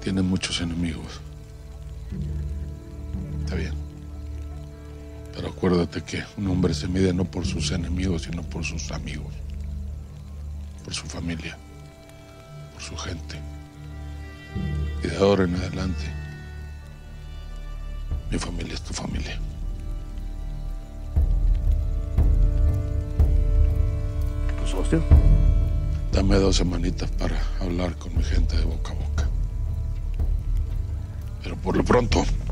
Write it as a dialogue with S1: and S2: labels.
S1: Tienes muchos enemigos. Está bien. Pero acuérdate que un hombre se mide no por sus enemigos, sino por sus amigos, por su familia, por su gente. Y de ahora en adelante, mi familia es tu familia.
S2: ¿Tu socio?
S1: Dame 2 semanitas para hablar con mi gente de boca a boca. Pero por lo pronto,